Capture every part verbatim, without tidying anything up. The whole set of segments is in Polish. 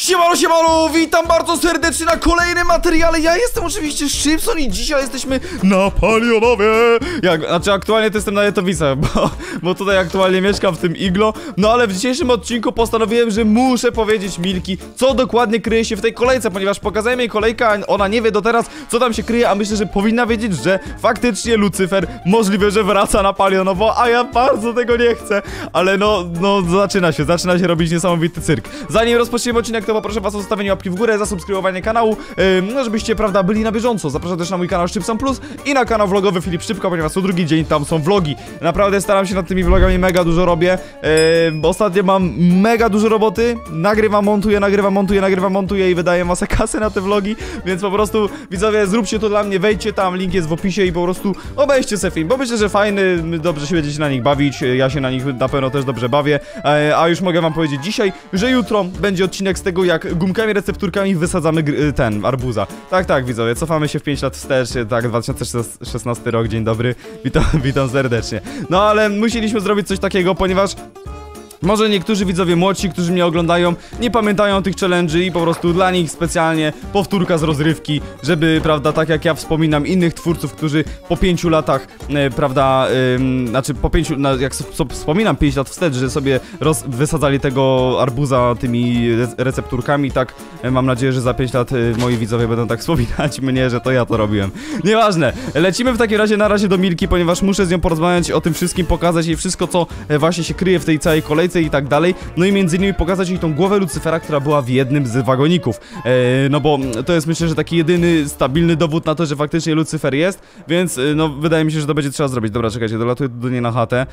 Siemano, siemano, witam bardzo serdecznie na kolejnym materiale. Ja jestem oczywiście Szczypson i dzisiaj jesteśmy na Palionowie. Jak, znaczy aktualnie to jestem na Jetowicach, bo, bo tutaj aktualnie mieszkam w tym iglo. No ale w dzisiejszym odcinku postanowiłem, że muszę powiedzieć Milki, co dokładnie kryje się w tej kolejce, ponieważ pokazałem jej kolejkę, a ona nie wie do teraz, co tam się kryje, a myślę, że powinna wiedzieć, że faktycznie Lucyfer możliwe, że wraca na Palionowo, a ja bardzo tego nie chcę. Ale no, no zaczyna się, zaczyna się robić niesamowity cyrk. Zanim rozpoczniemy odcinek, to poproszę was o zostawienie łapki w górę, zasubskrybowanie kanału, yy, no żebyście, prawda, byli na bieżąco. Zapraszam też na mój kanał Szczypson Plus i na kanał vlogowy Filip Szczypka, ponieważ co drugi dzień tam są vlogi. Naprawdę staram się nad tymi vlogami, mega dużo robię. Yy, ostatnio mam mega dużo roboty, nagrywam, montuję, nagrywam, montuję, nagrywam, montuję i wydaję masę kasy na te vlogi, więc po prostu, widzowie, zróbcie to dla mnie, wejdźcie tam, link jest w opisie i po prostu obejrzcie se film, bo myślę, że fajny, dobrze się będziecie na nich bawić, ja się na nich na pewno też dobrze bawię, yy, a już mogę wam powiedzieć dzisiaj, że jutro będzie odcinek z tego, jak gumkami, recepturkami wysadzamy ten, arbuza. Tak, tak, widzowie, cofamy się w pięć lat wstecz, tak, dwa tysiące szesnasty rok, dzień dobry, witam, witam serdecznie. No ale musieliśmy zrobić coś takiego, ponieważ może niektórzy widzowie młodsi, którzy mnie oglądają, nie pamiętają tych challenge'y i po prostu dla nich specjalnie powtórka z rozrywki, żeby, prawda, tak jak ja wspominam innych twórców, którzy po pięciu latach, e, prawda, e, znaczy po pięciu, na, jak so, wspominam pięć lat wstecz, że sobie roz, wysadzali tego arbuza tymi re, recepturkami, tak, e, mam nadzieję, że za pięć lat e, moi widzowie będą tak wspominać mnie, że to ja to robiłem. Nieważne, lecimy w takim razie na razie do Milki, ponieważ muszę z nią porozmawiać o tym wszystkim, pokazać jej wszystko, co e, właśnie się kryje w tej całej kolejce i tak dalej, no i między innymi pokazać jej tą głowę Lucyfera, która była w jednym z wagoników, e, no bo to jest, myślę, że taki jedyny stabilny dowód na to, że faktycznie Lucyfer jest, więc no wydaje mi się, że to będzie trzeba zrobić. Dobra, czekajcie, dolatuję do niej na chatę,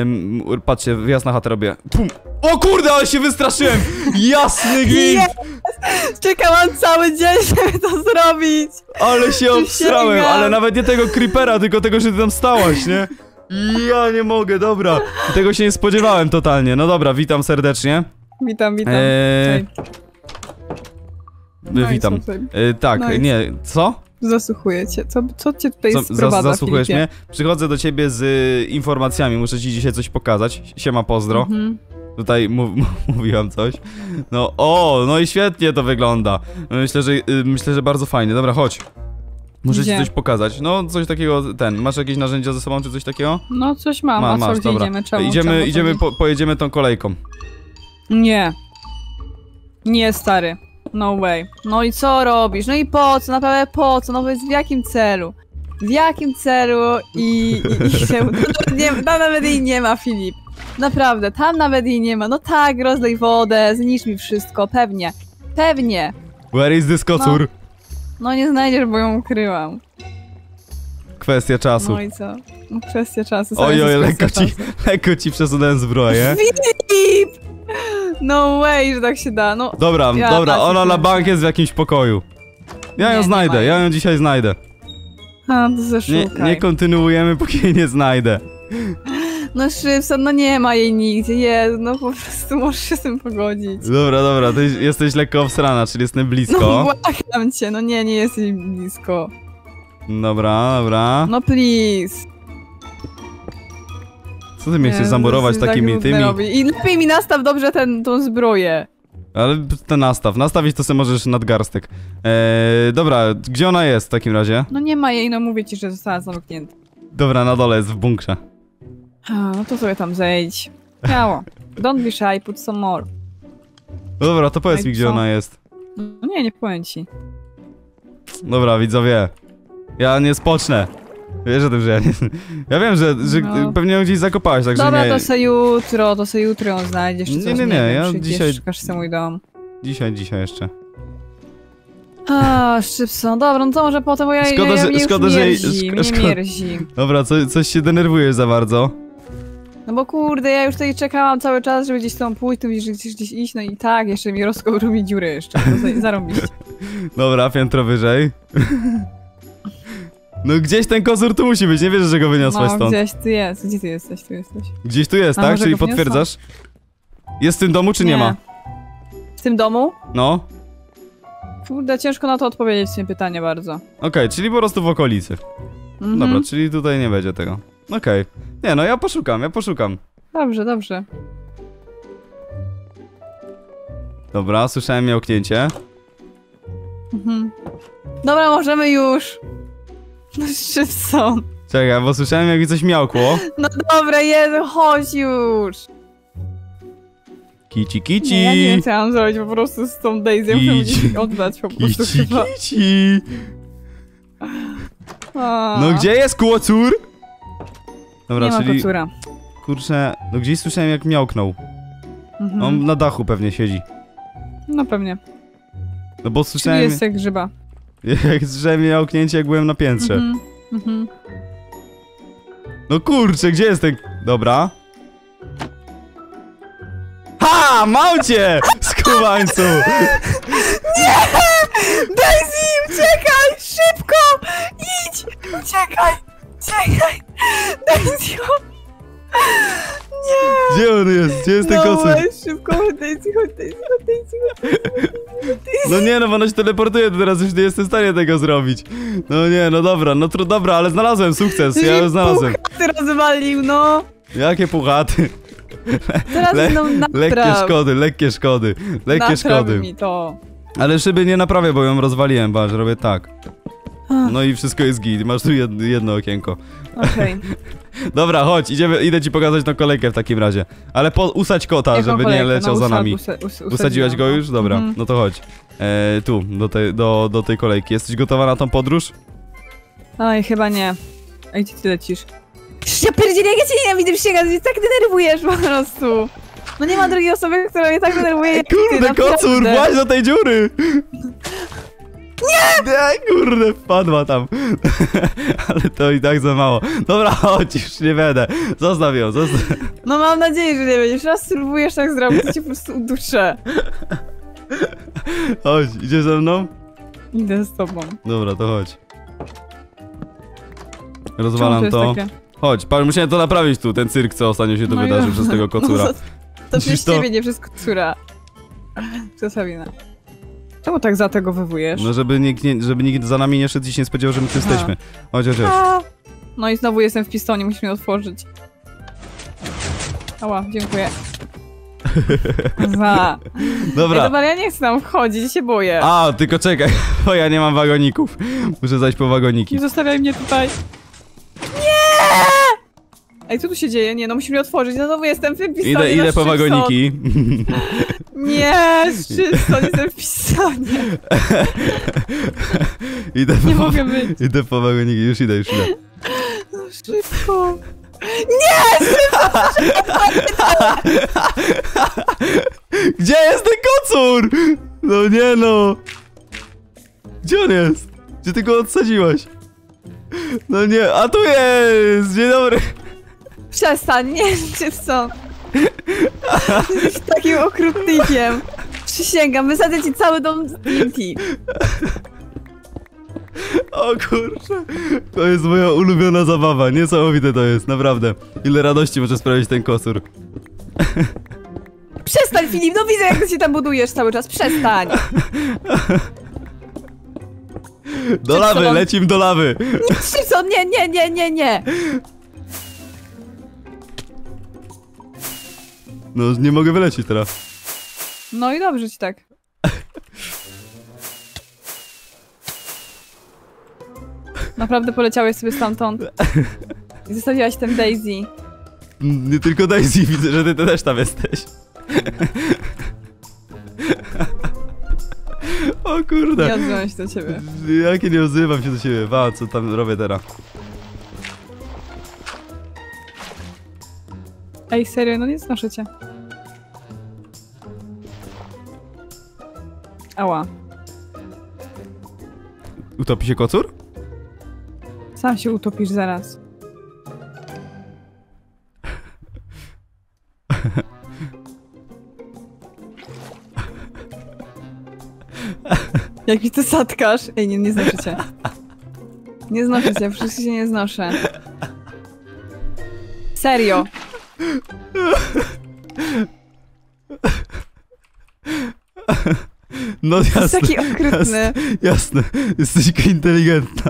e, patrzcie, wjazd na chatę robię. Pum. O kurde, ale się wystraszyłem! Jasny gwint! Yes! Czekałam cały dzień, żeby to zrobić! Ale się obstrałem, ale nawet nie tego creepera, tylko tego, że ty tam stałaś, nie? Ja nie mogę, dobra. Tego się nie spodziewałem totalnie. No dobra, witam serdecznie. Witam, witam. Eee... No witam. Eee, tak, no nie, co? Zasłuchuję cię. Co, co cię tutaj co, sprowadza, zas Zasłuchujesz Filipie? mnie? Przychodzę do ciebie z y, informacjami, muszę ci dzisiaj coś pokazać. Siema, pozdro. Mhm. Tutaj mówiłam coś. No, o, no i świetnie to wygląda. Myślę, że, y, myślę, że bardzo fajnie. Dobra, chodź. Muszę Gdzie? ci coś pokazać. No, coś takiego, ten, masz jakieś narzędzia ze sobą, czy coś takiego? No, coś mam, Ma, a masz, co, dobra. idziemy? Czemu, idziemy, czemu idziemy po, pojedziemy tą kolejką. Nie. Nie, stary. No way. No i co robisz? No i po co? Naprawdę po co? No w jakim celu? W jakim celu i... i, i się, nie, tam nawet jej nie ma, Filip. Naprawdę, tam nawet jej nie ma. No tak, rozlej wodę, zniszcz mi wszystko, pewnie. Pewnie. Where is this kocur? No. No nie znajdziesz, bo ją ukryłam. Kwestia czasu. No i co? No, kwestia czasu. Oj, oj, lekko ci, lekko ci przesunąłem zbroję. Filip! No way, że tak się da, no. Dobra, ja dobra, ona na bank jest w jakimś pokoju. Ja nie, ją znajdę, ja ją dzisiaj znajdę. A, to zaszukaj. Nie, nie kontynuujemy, póki jej nie znajdę. No Szczypson, no nie ma jej nigdzie, jest, no po prostu możesz się z tym pogodzić. Dobra, dobra, ty jesteś lekko obsrana, czyli jestem blisko. No błagam cię, no nie, nie jesteś blisko. Dobra, dobra. No please. Co ty mnie chcesz zamurować takimi tak tymi... Robi. I lepiej mi nastaw dobrze ten, tą zbroję. Ale ten nastaw, nastawić to sobie możesz nadgarstek. Eee, dobra, gdzie ona jest w takim razie? No nie ma jej, no mówię ci, że została zamknięta. Dobra, na dole jest w bunkrze. A, no to sobie tam zejdź. Miało. Don't be shy, put some more. No dobra, to powiedz Ej, mi, gdzie co? ona jest. No nie, nie powiem ci. Dobra, widzowie. Ja nie spocznę. Wiesz o tym, że ja nie... Ja wiem, że, że no. pewnie ją gdzieś zakopałaś, także dobra, nie... to se jutro, to se jutro ją znajdziesz, czy nie, coś, nie, nie, nie ja wiem, dzisiaj... szukasz se mój dom. Dzisiaj, dzisiaj jeszcze. A, Szczypson, dobra, no to może potem, bo ja, szkoda, ja, ja że, mnie szkoda, już że mierzi, szko, mnie szko... mierzi. Dobra, co, coś się denerwujesz za bardzo. No bo kurde, ja już tutaj czekałam cały czas, żeby gdzieś tam pójść, tu widzisz, że gdzieś, gdzieś iść, no i tak, jeszcze mi rozkołrubi dziury jeszcze, to zarobiście. Dobra, piętro wyżej. No gdzieś ten kozur tu musi być, nie wierzę, że go wyniosłaś no, stąd. gdzieś ty jest, gdzie ty jesteś, tu jesteś. Gdzieś tu jest, A tak? Czyli potwierdzasz? Jest w tym domu, czy nie, nie ma? W tym domu? No. Kurde, ciężko na to odpowiedzieć, w tym pytanie bardzo. Okej, okay, czyli po prostu w okolicy. Mhm. Dobra, czyli tutaj nie będzie tego. Okej. Okay. Nie no, ja poszukam, ja poszukam. Dobrze, dobrze. Dobra, słyszałem miałknięcie. Mhm. Dobra, możemy już. No Szybson. Czekaj, bo słyszałem jak mi coś miałkło. No dobra, Jezu, chodź już. Kici, kici. Nie, ja nie wiem, co ja mam zrobić po prostu z tą Daisy. Muszę mu Kici. gdzieś oddać po prostu Kici, chyba. kici. A. No gdzie jest kłocur? Dobra, Nie ma czyli... kocura. Kurczę, no gdzieś słyszałem jak miałknął. Mhm. On na dachu pewnie siedzi. No pewnie. No bo Czyli słyszałem... jest jak grzyba. Jak słyszałem miałknięcie jak byłem na piętrze. Mhm. Mhm. No kurczę, gdzie jest ten... Dobra. Ha! Mam cię! Skubańcu! Daisy, uciekaj! Szybko! Idź! Uciekaj! Uciekaj! Daisy! Nie! Gdzie on jest? Gdzie jest ten No kocur? weź, szybko, chodź Daisy, chodź Daisy, chodź Daisy, chodź Daisy. No nie, no bo ona się teleportuje, to teraz już nie jestem w stanie tego zrobić. No nie, no dobra, no tru, dobra, ale znalazłem sukces, ja już znalazłem. Ty rozwalił, no! Jakie puchaty? Teraz Le no lekkie napraw. szkody, lekkie szkody, lekkie Napraw szkody. mi to. Ale szyby nie naprawię, bo ją rozwaliłem, patrz, robię tak. No i wszystko jest git, masz tu jedno, jedno okienko. Okej. Dobra, chodź, idziemy, idę ci pokazać tą kolejkę w takim razie. Ale po, usadź kota, Jaką żeby kolejkę? nie leciał No, za usad- nami. usa- us- usadziłam Usadziłaś go już? Dobra, Mhm. no to chodź. E, tu, do tej, do, do tej kolejki. Jesteś gotowa na tą podróż? Oj, chyba nie. Ej, gdzie ty lecisz? Ja pierdzielę, jak ja cię nienawidzę przysięgać, mnie tak denerwujesz po prostu. No nie ma drugiej osoby, która mnie tak denerwuje jak ty, Kurde, naprawdę. kocur, właź do tej dziury! Nie! Nie, kurde, wpadła tam. Ale to i tak za mało. Dobra, chodź, już nie będę. Zostaw ją, zostaw. No mam nadzieję, że nie będziesz. Raz spróbujesz tak zrobić, to cię po prostu uduszę. Chodź, idziesz ze mną? Idę z tobą. Dobra, to chodź. Czemu Rozwalam jest to. takie? Chodź, pan, musiałem to naprawić tu, ten cyrk, co ostatnio się tu No i wydarzył dobrze. przez tego kocura. No, to to Widzisz przez to? ciebie, nie przez kocura. Przez Sabina. Czemu tak zategowywujesz? No, żeby nikt, nie, żeby nikt za nami nie szedł i się nie spodziewał, że my tu Aha. jesteśmy. Chodź, chodź, chodź. A. No i znowu jestem w pistonie, musisz mnie otworzyć. Ała, dziękuję. Za. Ej, Dobra. dobra, ja nie chcę tam wchodzić, się boję. A, tylko czekaj, bo ja nie mam wagoników. Muszę zajść po wagoniki. Nie zostawiaj mnie tutaj. Nie! Ej, co tu się dzieje? Nie, no musimy otworzyć. No znowu jestem w tym pistonie. Idę, na idę po Szczypson. wagoniki. Nie, Szczypson, jestem w pistonie. Idę Nie po, mogę być. idę po wagoniki, już idę, już idę. No szybko. Gdzie jest ten kocur? No nie no. Gdzie on jest? Gdzie ty go odsadziłaś? No nie, a tu jest! Dzień dobry. Przestań, nie, Szczypson. Jesteś takim okrutnikiem. Przysięgam, wysadzę ci cały dom z T N T. O kurczę. To jest moja ulubiona zabawa. Niesamowite to jest, naprawdę. Ile radości może sprawić ten kocur. Przestań, Filip, no widzę, jak ty się tam budujesz cały czas. Przestań. Do lawy, Szybko. lecim do lawy. Nie, Szczypson, nie, nie, nie, nie, nie. No, nie mogę wylecieć teraz. No i dobrze ci tak. Naprawdę poleciałeś sobie stamtąd. I zostawiłaś ten Daisy. Nie tylko Daisy, widzę, że ty też tam jesteś. O kurde. Nie odzywam się do ciebie. Jakie nie odzywam się do ciebie. Wa, co tam robię teraz? Ej, serio, no nie znoszę cię. Ała. Utopi się kocur? Sam się utopisz zaraz. Jaki ty satkarz. Ej, nie, nie znoszę cię. Nie znoszę cię, wszyscy się nie znoszę. Serio. No Jest jasne. taki okrutny. Jasne, jesteś inteligentna.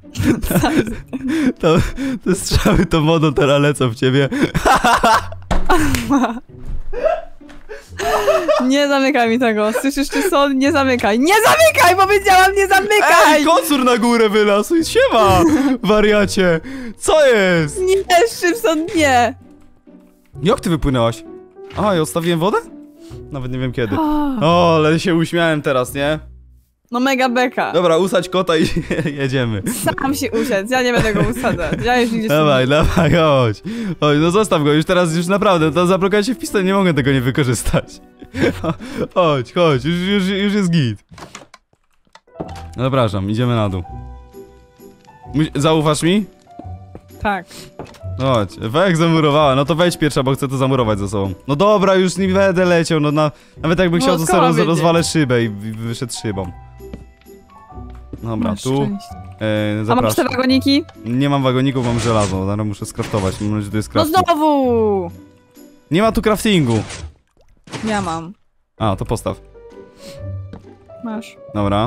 To, te strzały to mono teraz lecą w ciebie. Nie zamykaj mi tego. Słyszysz, czy są? Nie zamykaj. Nie zamykaj! Powiedziałam, nie zamykaj! Ej, kocur na górę wylazł! Siema, wariacie! Co jest? Nie, Szybson, nie! Jak ty wypłynęłaś? A, ja odstawiłem wodę? Nawet nie wiem kiedy. O, ale się uśmiałem teraz, nie? No mega beka. Dobra, usadź kota i jedziemy. Sam się usiadł, ja nie będę go usadzać. Ja już nigdzie Dawaj, dawaj, chodź. Chodź, no zostaw go, już teraz, już naprawdę, to zablokowałem się w pistę, nie mogę tego nie wykorzystać. Chodź, chodź, już, już, już jest git. No zapraszam, idziemy na dół. Mu- Zaufasz mi? Tak. Chodź, Wek zamurowała, no to wejdź pierwsza, bo chcę to zamurować ze sobą. No dobra, już nie będę leciał, no na, nawet jakbym No, chciał, to skąd sobie roz, wiedzieć? rozwalę szybę i i wyszedł szybą. Dobra, Masz tu, szczęście. e, A masz te zapraszam. wagoniki? Nie mam wagoników, mam żelazo, zaraz muszę skraftować, mam nadzieję, że to jest No crafting. znowu! Nie ma tu craftingu. Ja mam. A, to postaw. Masz. Dobra.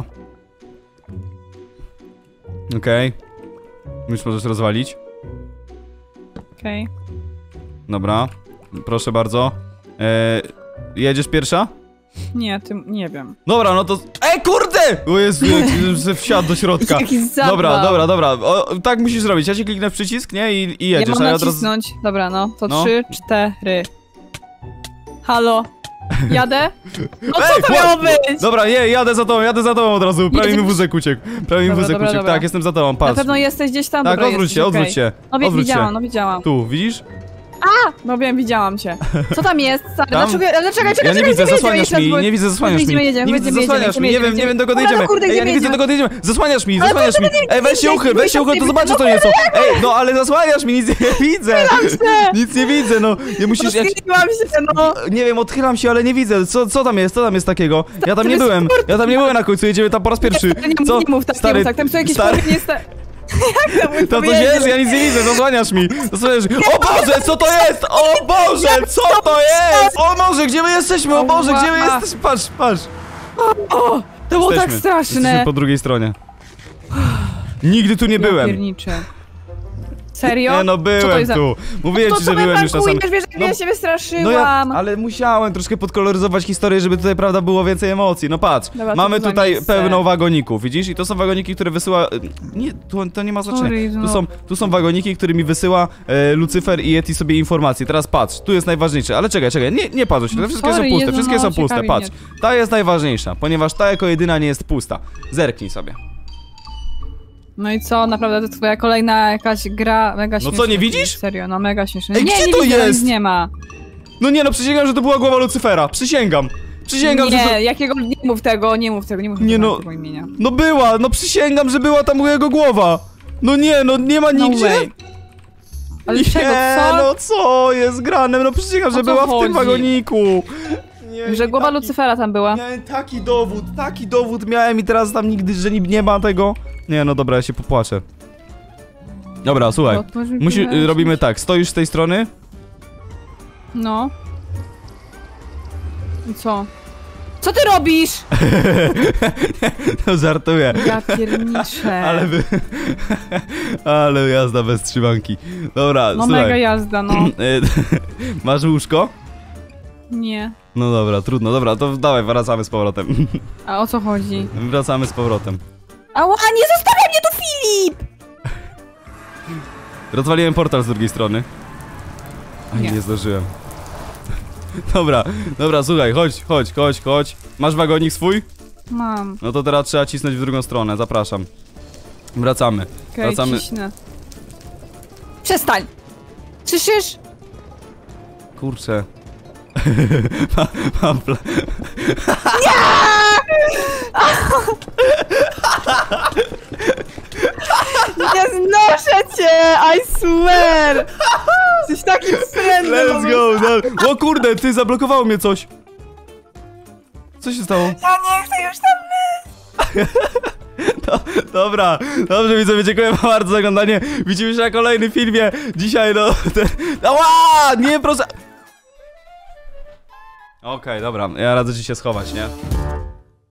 Okej. Już możesz rozwalić. Okej. Dobra. Proszę bardzo. E, jedziesz pierwsza? Nie, ty, nie wiem. Dobra, no to... Ej, kurde! O Jezu, że wsiadł do środka. Jaki zabaw. Dobra, dobra, dobra. O, tak musisz zrobić. Ja ci kliknę w przycisk, nie? I, i Ja jedziesz, mam a ja od razu... nacisnąć. Dobra, no. To No. trzy, cztery. Halo? Jadę? No co Ej, to chłop- miało być? Dobra, nie, jadę za tobą, jadę za tobą od razu. Prawie mi Jedziesz? wózek uciekł. Prawie mi Dobra, wózek dobra, uciekł. dobra. Tak, jestem za tobą, Na patrz. pewno jesteś gdzieś tam? Tak, Dobra, odwróć jesteś, się, okej. odwróć się. No wie, Odwróć widziałam, się. no widziałam. Tu, widzisz? No wiem, widziałam cię. Co tam jest, stary? Tam? Dlaczego? Ale czekaj, czekaj, Ja nie czekaj, widzę, gdzie my zasłaniasz jedziemy? mi, Bo- nie widzę, zasłaniasz Gdzie mi. my jedziemy? Nie Gdzie widzę, my jedziemy? zasłaniasz Gdzie mi, my nie wiem, jedziemy? nie wiem dokąd Dobra, jedziemy. kurde, Ej, gdzie ja nie my widzę jedziemy? dokąd jedziemy. Zasłaniasz mi, Ale zasłaniasz mi. kurde, Ej, weź się gdzie uchyl, my weź się uchyl, to jedziemy? zobaczę co nieco. Ej, no ale zasłaniasz mi, nic nie widzę. Nic nie widzę, no. Nie musisz... Jak... Odchyliłam się, no. Nie wiem, odchylam się, ale nie widzę. Co, co tam jest? Co tam jest takiego? Ja tam to nie jest byłem. sport. Ja tam nie byłem na końcu, jedziemy tam po raz pierwszy. Nie, nie, Co? nie mów tak, nie mów tak. Tam są jakieś stary. powieści, sta... Jak to mój To coś powiedział? jest? Ja nic nie widzę, zasłaniasz mi. Zasłaniasz mi. O Boże, co to jest? O Boże, co to jest? O Boże, gdzie my jesteśmy? O Boże, gdzie my Ała. jesteśmy? Patrz, patrz. O, to było tak Jesteśmy. straszne. Jesteśmy po drugiej stronie. Nigdy tu nie byłem. Piernicze. Serio? Nie no, Co to byłem jest za- tu. Mówiłem To ci, co że mnie byłem już na samym... prankujesz, wiesz, jak No, ja się wystraszyłam. No ja, ale musiałem troszkę podkoloryzować historię, żeby tutaj, prawda, było więcej emocji. No patrz, Dobra, to mamy to za tutaj miejsce. pełno wagoników, widzisz? I to są wagoniki, które wysyła... Nie, tu, to nie ma znaczenia. Sorry, Tu no. są, tu są wagoniki, którymi wysyła e, Lucyfer i Yeti sobie informacje. Teraz patrz, tu jest najważniejsze, ale czekaj, czekaj, nie, nie patrz się, te wszystkie Sorry, są puste, Jezu, wszystkie no, są puste, ciekawi patrz. mnie. Ta jest najważniejsza, ponieważ ta jako jedyna nie jest pusta. Zerknij sobie. No i co, naprawdę to jest twoja kolejna jakaś gra mega No śmieszna. co, nie widzisz? Serio, no mega śmieszna. Ej, nie, gdzie nie to widzę, jest? nic nie ma. No nie no, przysięgam, że to była głowa Lucyfera, przysięgam. Przysięgam, nie, że... To... jakiego, nie mów tego, nie mów tego, nie mów Nie tego, no. tego imienia. No była, no przysięgam, że była tam jego głowa. No nie, no nie ma No nigdzie. way. Ale nie, czego, co? no co jest grane? No przysięgam, że O co była w chodzi? tym wagoniku. Nie, Że głowa taki, Lucyfera tam była. Miałem taki dowód, taki dowód miałem i teraz tam nigdy, że nie, nie ma tego. Nie, no dobra, ja się popłaczę. Dobra, słuchaj. Otworzyć Musi, wyjaśnić. robimy tak, stoisz z tej strony. No. I co? Co ty robisz? No żartuję. Ja pierniczę. Ale wy... Ale jazda bez trzymanki. Dobra, No słuchaj. mega jazda, no. Masz łóżko? Nie. No dobra, trudno, dobra, to dawaj, wracamy z powrotem. A o co chodzi? Wracamy z powrotem. Ała, nie zostawiaj mnie tu, Filip! Rozwaliłem portal z drugiej strony. Aj, nie, Nie. nie zdążyłem. Dobra, dobra, słuchaj, chodź, chodź, chodź, chodź. Masz wagonik swój? Mam. No to teraz trzeba cisnąć w drugą stronę, zapraszam. Wracamy. Okej, Wracamy. ciśnę. Przestań! Słyszysz? Kurczę. Ma, mam pla... Nie znoszę cię! I swear! Jesteś takim wstrętnym. Let's go! No. O kurde, ty zablokowało mnie coś. Co się stało? Ja nie chcę już tam. No, dobra, dobrze widzowie, dziękuję wam bardzo za oglądanie. Widzimy się na kolejnym filmie. Dzisiaj no... Ten... Ała! Nie, proszę... Okej, dobra, ja radzę ci się schować, nie?